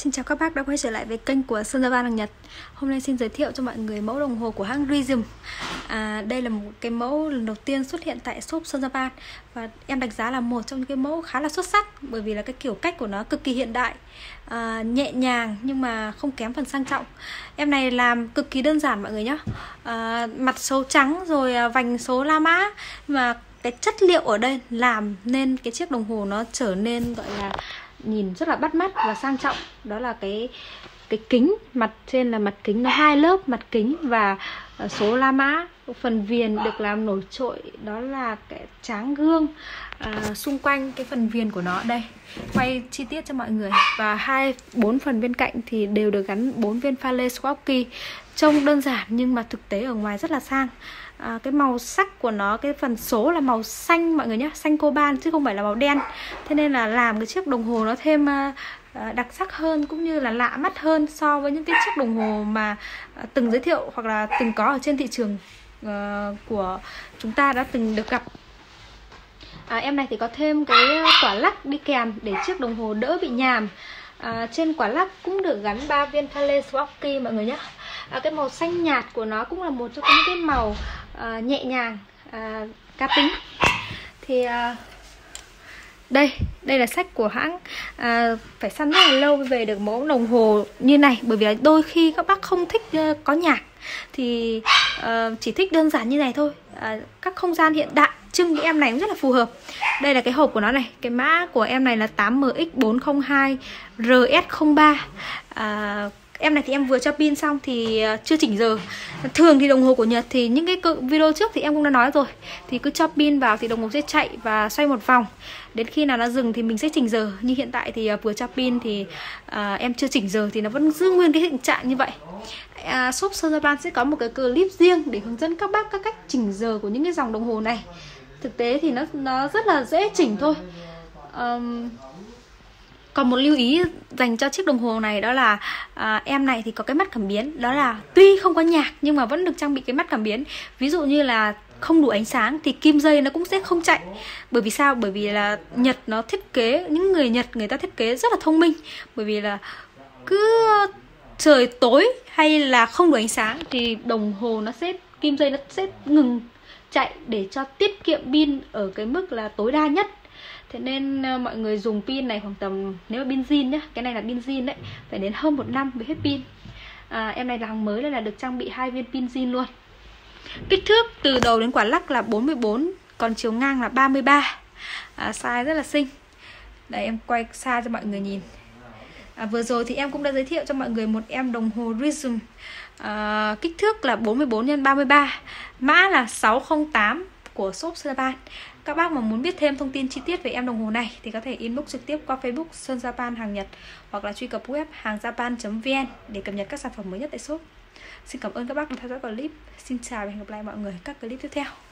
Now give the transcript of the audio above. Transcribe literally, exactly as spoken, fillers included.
Xin chào các bác đã quay trở lại với kênh của Sơn Japan hàng Nhật. Hôm nay xin giới thiệu cho mọi người mẫu đồng hồ của hãng Rhythm. à, Đây là một cái mẫu lần đầu tiên xuất hiện tại shop Sơn Japan, và em đánh giá là một trong những cái mẫu khá là xuất sắc, bởi vì là cái kiểu cách của nó cực kỳ hiện đại, à, nhẹ nhàng nhưng mà không kém phần sang trọng. Em này làm cực kỳ đơn giản mọi người nhé. à, Mặt số trắng rồi vành số La Mã, mà cái chất liệu ở đây làm nên cái chiếc đồng hồ nó trở nên gọi là nhìn rất là bắt mắt và sang trọng. Đó là cái cái kính, mặt trên là mặt kính nó hai lớp mặt kính và số La Mã. Phần viền được làm nổi trội, đó là cái tráng gương. à, Xung quanh cái phần viền của nó đây, quay chi tiết cho mọi người. Và hai bốn phần bên cạnh thì đều được gắn bốn viên pha lê Swarovski. Trông đơn giản nhưng mà thực tế ở ngoài rất là sang. à, Cái màu sắc của nó, cái phần số là màu xanh mọi người nhé, xanh coban chứ không phải là màu đen. Thế nên là làm cái chiếc đồng hồ nó thêm uh, đặc sắc hơn, cũng như là lạ mắt hơn so với những cái chiếc đồng hồ mà uh, từng giới thiệu hoặc là từng có ở trên thị trường uh, của chúng ta đã từng được gặp. à, Em này thì có thêm cái quả lắc đi kèm để chiếc đồng hồ đỡ bị nhàm. à, Trên quả lắc cũng được gắn ba viên pha lê Swarovski mọi người nhé. à, Cái màu xanh nhạt của nó cũng là một trong những cái màu à, nhẹ nhàng, à, cá tính. Thì à, đây, đây là sách của hãng. à, Phải săn rất là lâu mới về được mẫu đồng hồ như này, bởi vì đôi khi các bác không thích uh, có nhạc, thì uh, chỉ thích đơn giản như này thôi. à, Các không gian hiện đại trưng cái em này cũng rất là phù hợp. Đây là cái hộp của nó này. Cái mã của em này là tám M X bốn không hai R S không ba. à, Em này thì em vừa cho pin xong thì chưa chỉnh giờ. Thường thì đồng hồ của Nhật thì những cái video trước thì em cũng đã nói rồi, thì cứ cho pin vào thì đồng hồ sẽ chạy và xoay một vòng. Đến khi nào nó dừng thì mình sẽ chỉnh giờ. Nhưng hiện tại thì vừa cho pin thì à, em chưa chỉnh giờ thì nó vẫn giữ nguyên cái tình trạng như vậy. à, Shop Sơn Japan sẽ có một cái clip riêng để hướng dẫn các bác các cách chỉnh giờ của những cái dòng đồng hồ này. Thực tế thì nó, nó rất là dễ chỉnh thôi. um, Còn một lưu ý dành cho chiếc đồng hồ này, đó là à, em này thì có cái mắt cảm biến. Đó là tuy không có nhạc nhưng mà vẫn được trang bị cái mắt cảm biến. Ví dụ như là không đủ ánh sáng thì kim dây nó cũng sẽ không chạy. Bởi vì sao? Bởi vì là Nhật nó thiết kế, những người Nhật người ta thiết kế rất là thông minh. Bởi vì là cứ trời tối hay là không đủ ánh sáng thì đồng hồ nó sẽ, kim dây nó sẽ ngừng chạy để cho tiết kiệm pin ở cái mức là tối đa nhất. Thế nên uh, mọi người dùng pin này khoảng tầm, nếu mà pin zin nhá, cái này là pin zin đấy, phải đến hơn một năm mới hết pin. à, Em này là hàng mới nên là được trang bị hai viên pin zin luôn. Kích thước từ đầu đến quả lắc là bốn mươi bốn, còn chiều ngang là ba mươi ba. à, Size rất là xinh. Đây em quay xa cho mọi người nhìn. à, Vừa rồi thì em cũng đã giới thiệu cho mọi người một em đồng hồ Rhythm. à, Kích thước là bốn mươi bốn nhân ba mươi ba, mã là sáu không tám của shop Sơn Japan. Các bác mà muốn biết thêm thông tin chi tiết về em đồng hồ này thì có thể inbox trực tiếp qua Facebook Sơn Japan hàng Nhật, hoặc là truy cập web hàng japan chấm vn để cập nhật các sản phẩm mới nhất tại shop. Xin cảm ơn các bác đã theo dõi clip. Xin chào và hẹn gặp lại mọi người các clip tiếp theo.